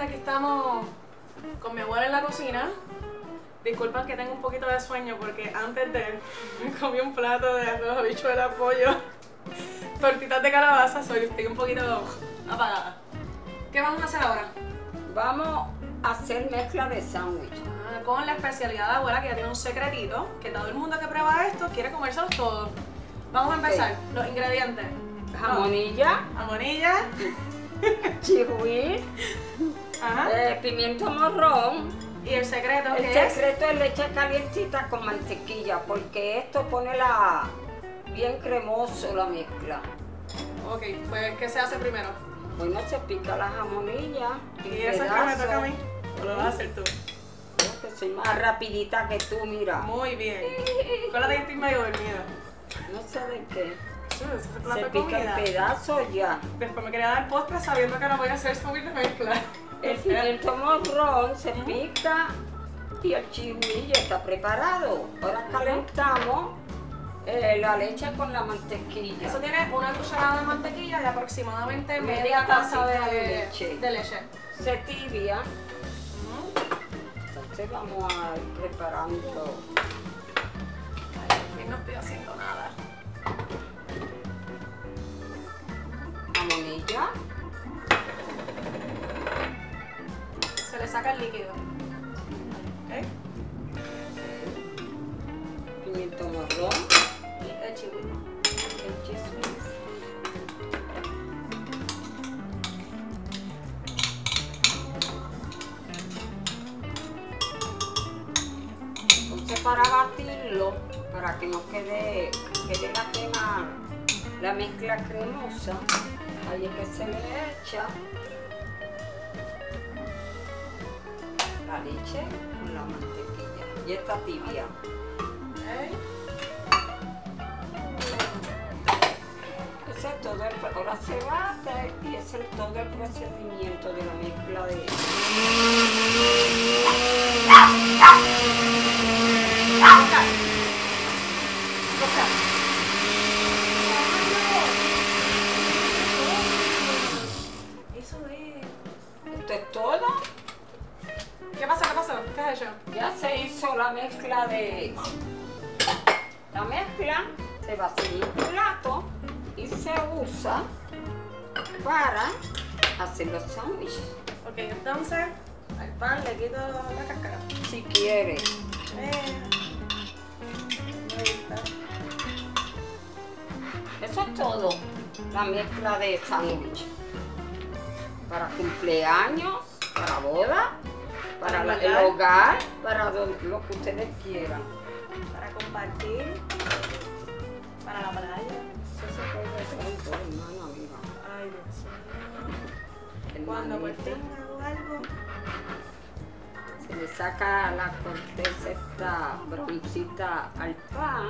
aquí estamos con mi abuela en la cocina. Disculpen que tengo un poquito de sueño porque antes de me comí un plato de arroz, habichuela, pollo, tortitas de calabaza, estoy un poquito apagada. ¿Qué vamos a hacer ahora? Vamos a hacer mezcla de sándwich. Con la especialidad de abuela, que ya tiene un secretito, que todo el mundo que prueba esto quiere comérselos todos. Vamos a empezar. Los ingredientes. Jamonilla, Jamonilla, chihuahua, pimiento morrón. y el secreto, El ¿qué es? secreto es leche calientita con mantequilla, porque esto pone la bien cremoso la mezcla. Ok, pues ¿qué se hace primero? Bueno, se pica la jamonilla. Y eso es que me toca a mí. ¿O lo vas a hacer tú? Yo que soy más rapidita que tú, mira. Muy bien. Acuérdate que estoy medio dormida. No sé de qué. La Se pica en pedazos ya. Después me quería dar postre sabiendo que no voy a hacer sándwich de mezcla. El pimiento morrón se pica y el chihuahua ya está preparado. Ahora calentamos la leche con la mantequilla. Eso tiene una cucharada de mantequilla y aproximadamente media Media taza tacita de leche. Se tibia. Entonces vamos a ir preparando. Ay, no estoy haciendo nada. Jamonilla. Se le saca el líquido. ¿Ok? Pimiento morrón. Y el chihuahua. El chismis. Entonces para batirlo, para que no quede la crema, la mezcla cremosa, ahí es que se le echa la leche con la mantequilla. Y está tibia. ¿Ok? Ese es todo ahora se bate y ese es todo el procedimiento de la mezcla de... Eso es. Esto es todo. ¿Qué pasó? ¿Qué pasó? ¿Qué has hecho? Ya se hizo la mezcla de... La mezcla se va a hacer en un plato y se usa para hacer los sándwiches. Ok, entonces al pan le quito la cáscara. Si quieres. Me gusta. Eso es todo. La mezcla de sándwich. Para cumpleaños, para boda, para el hogar, para lo que ustedes quieran. Para compartir. Para la playa. Eso se puede hacer en todo, hermana, mira. Ay, Dios mío. Cuando por fin hago algo. Se le saca la corteza esta broncita al pan.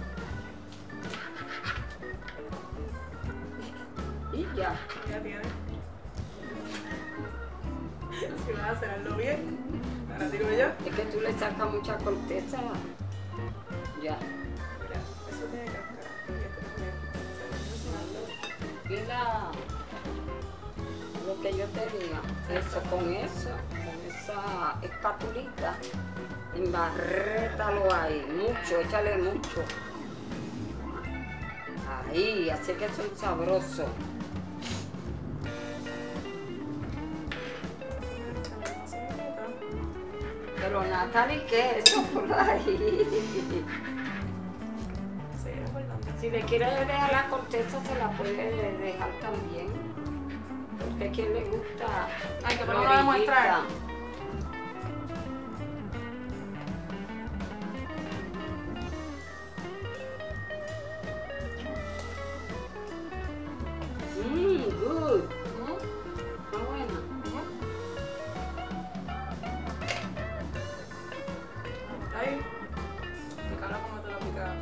Y ya. Ya tiene. Si vas a hacerlo bien. Ahora digo yo. Es que tú le sacas mucha corteza. Ya. Mira, eso tiene cáscara. Mira lo que yo tenía. Eso, con esa espatulita, embarrétalo ahí. Mucho, échale mucho. Ahí, así que son sabrosos. Pero Natalie, ¿qué es eso por ahí? Sí, es verdad. Si le quiere dejar la corteza, se la puede dejar también. Porque a quien le gusta. Ay, que la no lo voy a mostrar. orillita. Good. Está buena. Ahí. Pícala como te lo picaba.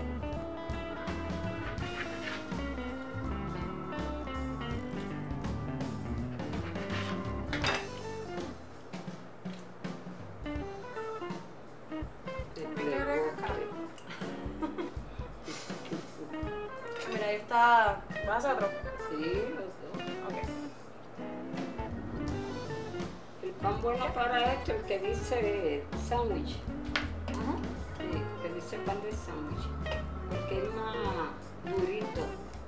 Mira, ahí está. ¿Vas a hacer otro? Sí, los dos. Ok. El Pan bueno para esto, el que dice sándwich. Ujú. Sí, que dice pan de sándwich. Porque es más durito.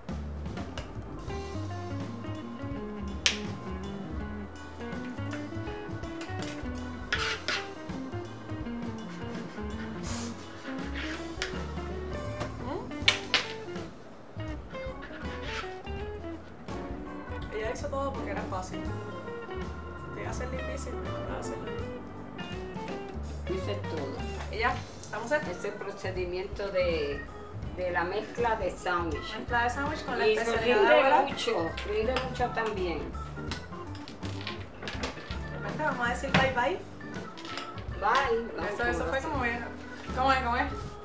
Ella hizo todo porque era fácil. Te iba a ser difícil, pero no va a ser Dice todo. Y ya, estamos en Ese procedimiento de la mezcla de sándwich. mezcla de sándwich con la Y especialidad de rinde mucho también. Vamos a decir bye bye. Bye. Vamos Eso con fue la- como es. ¿Cómo es?